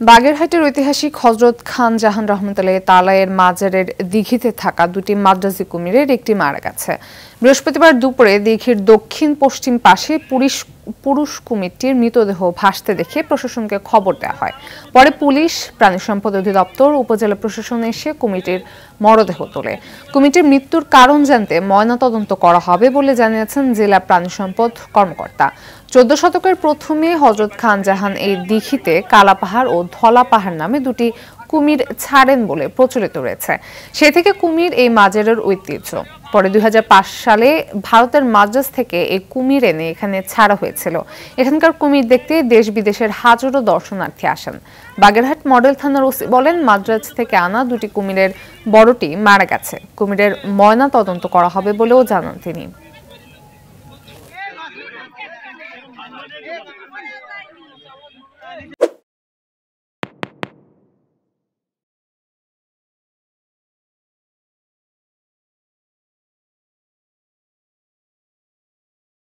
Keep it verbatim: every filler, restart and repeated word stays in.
বাগেরহাটের ঐতিহাসিক হযরত খান জাহান রহমতুল্লাহ তাআলার মাজারের দিঘিতে থাকা দুটি মাদ্রাজি কুমিরের একটি মারা গেছে। বৃহস্পতিবার দুপুরে দিঘির দক্ষিণ পশ্চিম পাশে পুলিশ পুরুষ কুমিরটির মৃতদেহ ভাসতে দেখে প্রশাসনকে খবর দেওয়া হয়। পরে পুলিশ, প্রাণী সম্পদ অধিদপ্তর, উপজেলা প্রশাসন এসে কুমিরটির মরদেহ তোলে। কুমিরটির মৃত্যুর কারণ জানতে ময়নাতদন্ত করা হবে বলে জানিয়েছেন জেলা প্রাণী সম্পদ কর্মকর্তা। চোদ্দ শতকের প্রথমে হযরত খান জাহান এই দিঘিতে কালা পাহাড় ও ধলা পাহাড় নামে দুটি কুমির ছাড়েন বলে প্রচলিত রয়েছে। সে থেকে কুমির এই মাজারের ঐতিহ্য। পরে দুই হাজার পাঁচ সালে ভারতের মাদ্রাজ থেকে এই কুমির এনে এখানে ছাড়া হয়েছিল। এখানকার কুমির দেখতে দেশ বিদেশের হাজারো দর্শনার্থী আসেন। বাগেরহাট মডেল থানার ওসি বলেন, মাদ্রাজ থেকে আনা দুটি কুমিরের বড়টি মারা গেছে। কুমিরের ময়না তদন্ত করা হবে বলেও জানান তিনি।